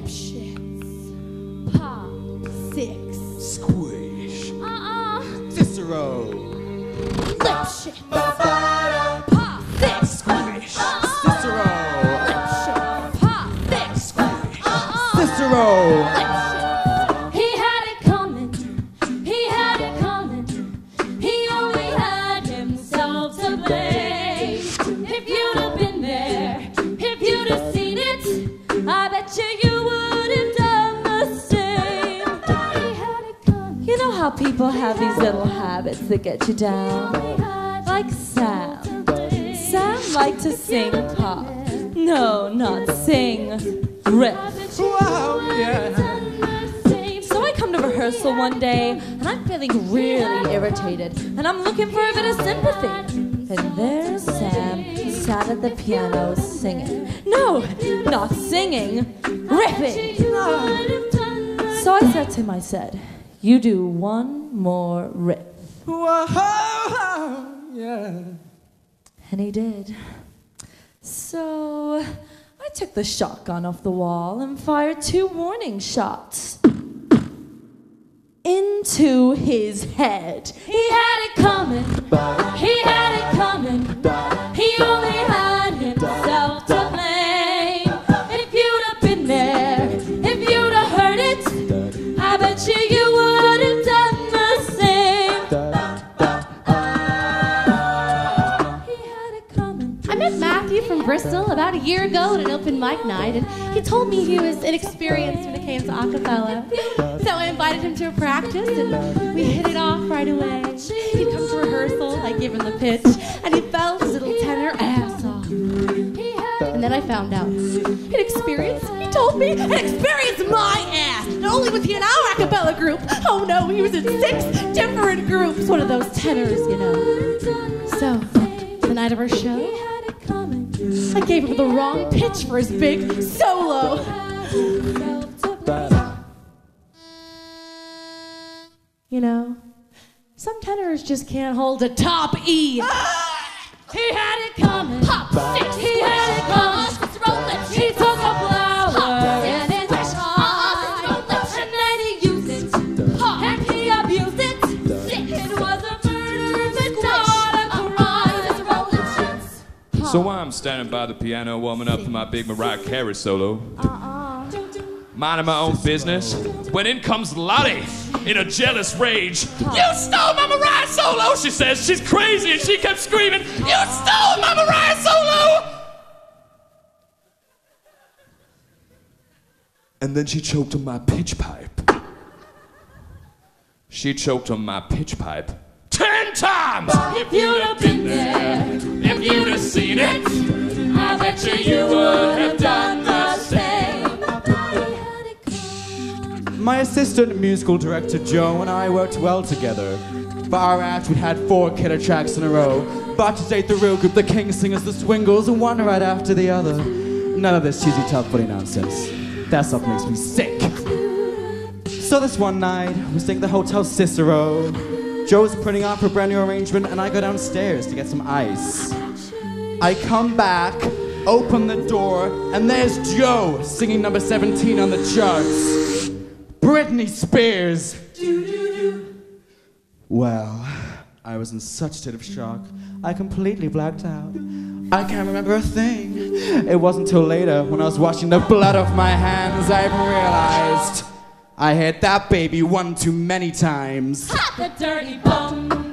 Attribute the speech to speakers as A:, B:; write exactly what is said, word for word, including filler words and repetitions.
A: Lipschitz. Pop. Six.
B: Squish.
A: Uh-uh.
B: Cicero.
A: Lipschitz.
B: Ba-ba-da.
A: Pop. Six.
B: Squish.
A: Uh-uh.
B: Cicero.
A: Lipschitz. Pop. Six.
B: Squish.
A: Uh-uh.
B: Cicero.
A: Lipschitz. He had it coming. He had it coming. He only had himself to blame. If you'd have been there, if you'd have seen it, I bet you you would have done the same. He had it coming. You know how people have these little habits that get you down? Like Sam. Sam liked to sing pop. No, not sing. Riff.
B: Wow, yeah.
A: So I come to rehearsal one day, and I'm feeling really irritated, and I'm looking for a bit of sympathy. And there's Sam, sat at the piano singing. No, not singing, riffing. So I said to him, I said, you do one more riff.
B: Whoa, yeah.
A: And he did. So I took the shotgun off the wall and fired two warning shots into his head. He had it coming. He had it coming. He only had himself to blame. If you'd have been there, if you'd have heard it, I bet you you would have done the same. He had it coming.
C: I met Matthew from Bristol about a year ago at an open mic night, and he told me he was inexperienced when it came to a cappella. So I invited him to a practice, and we hit it off right away. He'd come to rehearsal, I gave him the pitch, and he felt his little tenor ass off. And then I found out. Inexperienced, he told me, inexperienced my ass! Not only was he in our a cappella group, oh no, he was in six different groups, one of those tenors, you know. So, the night of our show, I gave him the wrong pitch for his big solo. You know, some tenors just can't hold a top E. He had it coming. Pop six. He had it coming. He took a flower in his eye, and then he used it, and he abused it. It was a murder that not a crime.
D: So while I'm standing by the piano warming up for my big Mariah Carey solo,
A: Uh-uh.
D: minding my own business, when in comes Lottie in a jealous rage. You stole my Mariah solo, she says. She's crazy, and she kept screaming, you stole my Mariah solo! And then she choked on my pitch pipe. She choked on my pitch pipe ten times!
A: If you'd have been there,
D: If you'd have seen it,
A: I bet you you would have done the same.
B: My assistant musical director Joe and I worked well together. For our act, we had four killer tracks in a row. About to date the real group, the King Singers, the Swingles, and one right after the other. None of this cheesy, tough, funny nonsense. That stuff makes me sick. So this one night, we stayed at the Hotel Cicero. Joe's printing off her brand new arrangement, and I go downstairs to get some ice. I come back, open the door, and there's Joe singing number seventeen on the charts. Britney Spears. Well, I was in such a state of shock, I completely blacked out. I can't remember a thing. It wasn't until later, when I was washing the blood off my hands, I realized I hit that baby one too many times.
A: The dirty bum.